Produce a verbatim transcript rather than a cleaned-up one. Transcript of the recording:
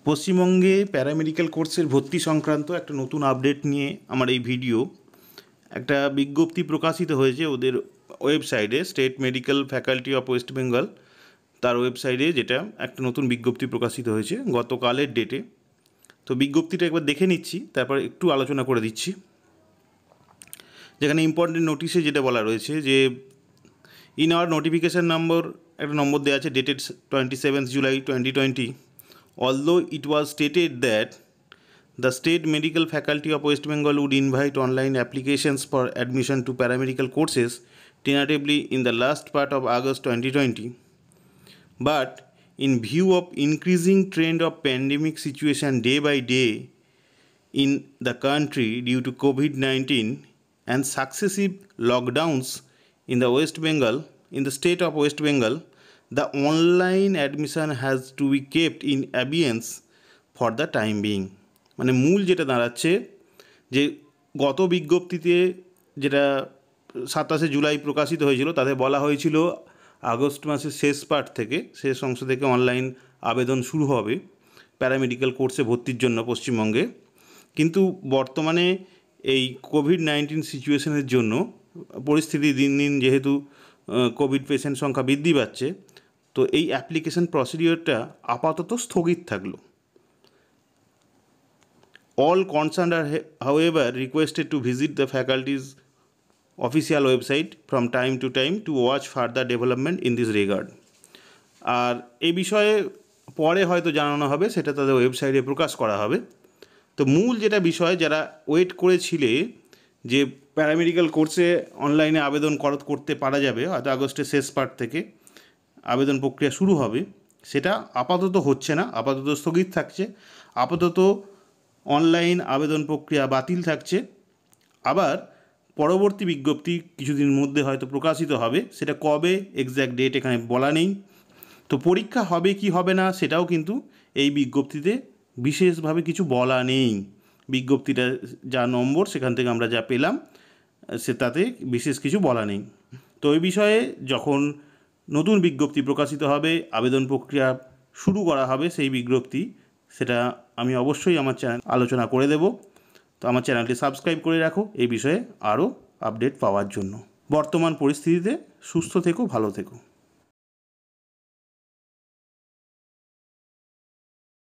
পশ্চিমবঙ্গে প্যারামেডিক্যাল কোর্সের ভর্তি সংক্রান্ত একটা নতুন আপডেট নিয়ে আমার এই ভিডিও। একটা বিজ্ঞপ্তি প্রকাশিত হয়েছে ওদের ওয়েবসাইটে, State Medical Faculty of West Bengal তার ওয়েবসাইটে, যেটা একটা নতুন বিজ্ঞপ্তি প্রকাশিত হয়েছে গতকালের ডেটে। তো বিজ্ঞপ্তিটা একবার দেখে নিচ্ছি, তারপর একটু আলোচনা করে দিচ্ছি। যেখানে ইম্পর্টেন্ট নোটিশে যেটা বলা রয়েছে যে ইন আওয়ার নোটিফিকেশান নম্বর, একটা নম্বর দেওয়া আছে, dated twenty seventh July twenty twenty although it was stated that the State Medical Faculty of West Bengal would invite online applications for admission to paramedical courses tentatively in the last part of August twenty twenty. But in view of increasing trend of pandemic situation day by day in the country due to COVID nineteen and successive lockdowns in the West Bengal, in the state of West Bengal, the online admission has to be kept in abeyance for the time being. মানে মূল যেটা দাঁড়াচ্ছে যে গত বিজ্ঞপ্তিতে যেটা সাতাশে জুলাই প্রকাশিত হয়েছিল, তাতে বলা হয়েছিল আগস্ট মাসের শেষ পার্ট থেকে, শেষ অংশ থেকে অনলাইন আবেদন শুরু হবে প্যারামেডিক্যাল কোর্সে ভর্তির জন্য পশ্চিমবঙ্গে। কিন্তু বর্তমানে এই কোভিড নাইন্টিন সিচুয়েশনের জন্য, পরিস্থিতি দিন দিন যেহেতু কোভিড পেশেন্ট সংখ্যা বৃদ্ধি পাচ্ছে, তো এই অ্যাপ্লিকেশন প্রসিডিওরটা আপাতত স্থগিত থাকলো। All concerned are however requested to visit the faculty's official website from time to time to watch further development in this regard. আর এই বিষয়ে পরে হয়তো জানানো হবে, সেটা তাদের ওয়েবসাইটে প্রকাশ করা হবে। তো মূল যেটা বিষয়, যারা ওয়েট করেছিলে যে প্যারামেডিক্যাল কোর্সে অনলাইনে আবেদন করতে পারা যাবে, হয়তো আগস্টের শেষ পার্ট থেকে আবেদন প্রক্রিয়া শুরু হবে, সেটা আপাতত হচ্ছে না, আপাতত স্থগিত থাকছে। আপাতত অনলাইন আবেদন প্রক্রিয়া বাতিল থাকছে। আবার পরবর্তী বিজ্ঞপ্তি কিছুদিন মধ্যে হয়তো প্রকাশিত হবে, সেটা কবে এক্স্যাক্ট ডেট এখানে বলা নেই। তো পরীক্ষা হবে কি হবে না সেটাও কিন্তু এই বিজ্ঞপ্তিতে বিশেষভাবে কিছু বলা নেই। বিজ্ঞপ্তিটা যা নম্বর সেখান থেকে আমরা যা পেলাম, সে তাতে বিশেষ কিছু বলা নেই। তো এই বিষয়ে যখন নতুন বিজ্ঞপ্তি প্রকাশিত হবে, আবেদন প্রক্রিয়া শুরু করা হবে, সেই বিজ্ঞপ্তি সেটা আমি অবশ্যই আমার চ্যানেল আলোচনা করে দেব। তো আমার চ্যানেলটি সাবস্ক্রাইব করে রাখো এই বিষয়ে আরও আপডেট পাওয়ার জন্য। বর্তমান পরিস্থিতিতে সুস্থ থেকো, ভালো থেকো।